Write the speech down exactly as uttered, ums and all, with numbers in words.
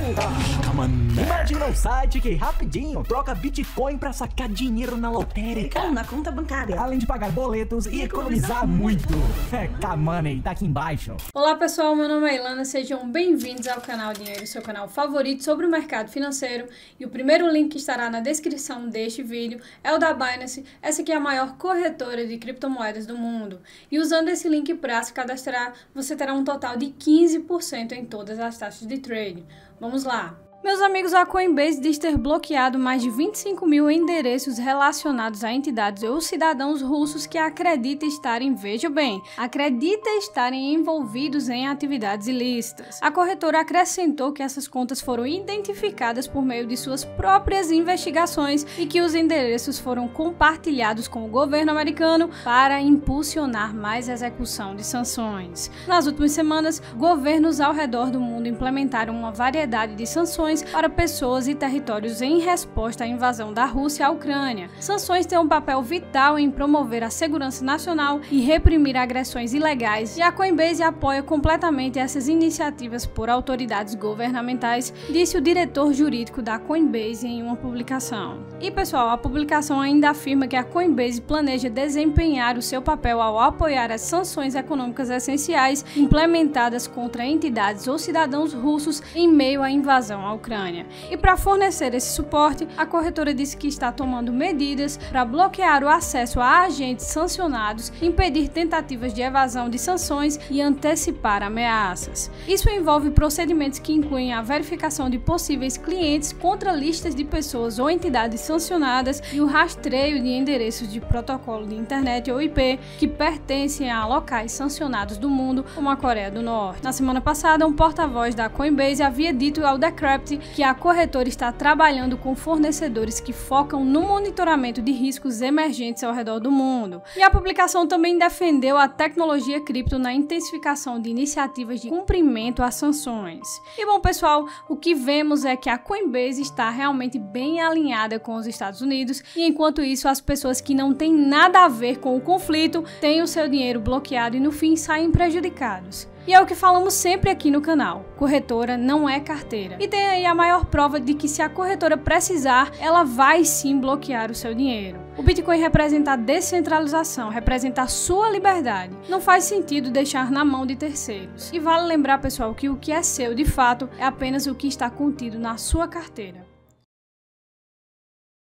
Imagina um site que rapidinho troca Bitcoin pra sacar dinheiro na lotérica. Ou na conta bancária. Além de pagar boletos e, e economizar, economizar muito. É, K-Money, tá aqui embaixo. Olá pessoal, meu nome é Ilana, sejam bem-vindos ao canal Dinheiro, seu canal favorito sobre o mercado financeiro. E o primeiro link que estará na descrição deste vídeo é o da Binance. Essa aqui é a maior corretora de criptomoedas do mundo. E usando esse link para se cadastrar, você terá um total de quinze por cento em todas as taxas de trade. Vamos lá! Meus amigos, a Coinbase diz ter bloqueado mais de vinte e cinco mil endereços relacionados a entidades ou cidadãos russos que acredita estarem, veja bem, acredita estarem envolvidos em atividades ilícitas. A corretora acrescentou que essas contas foram identificadas por meio de suas próprias investigações e que os endereços foram compartilhados com o governo americano para impulsionar mais execução de sanções. Nas últimas semanas, governos ao redor do mundo implementaram uma variedade de sanções para pessoas e territórios em resposta à invasão da Rússia à Ucrânia. Sanções têm um papel vital em promover a segurança nacional e reprimir agressões ilegais, e a Coinbase apoia completamente essas iniciativas por autoridades governamentais, disse o diretor jurídico da Coinbase em uma publicação. E pessoal, a publicação ainda afirma que a Coinbase planeja desempenhar o seu papel ao apoiar as sanções econômicas essenciais implementadas contra entidades ou cidadãos russos em meio à invasão à Ucrânia. Ucrânia. E para fornecer esse suporte, a corretora disse que está tomando medidas para bloquear o acesso a agentes sancionados, impedir tentativas de evasão de sanções e antecipar ameaças. Isso envolve procedimentos que incluem a verificação de possíveis clientes contra listas de pessoas ou entidades sancionadas e o rastreio de endereços de protocolo de internet ou I P que pertencem a locais sancionados do mundo, como a Coreia do Norte. Na semana passada, um porta-voz da Coinbase havia dito ao Decrypt que a corretora está trabalhando com fornecedores que focam no monitoramento de riscos emergentes ao redor do mundo. E a publicação também defendeu a tecnologia cripto na intensificação de iniciativas de cumprimento às sanções. E bom pessoal, o que vemos é que a Coinbase está realmente bem alinhada com os Estados Unidos, e enquanto isso as pessoas que não têm nada a ver com o conflito têm o seu dinheiro bloqueado e no fim saem prejudicados. E é o que falamos sempre aqui no canal, corretora não é carteira. E tem aí a maior prova de que se a corretora precisar, ela vai sim bloquear o seu dinheiro. O Bitcoin representa a descentralização, representa a sua liberdade. Não faz sentido deixar na mão de terceiros. E vale lembrar, pessoal, que o que é seu de fato é apenas o que está contido na sua carteira.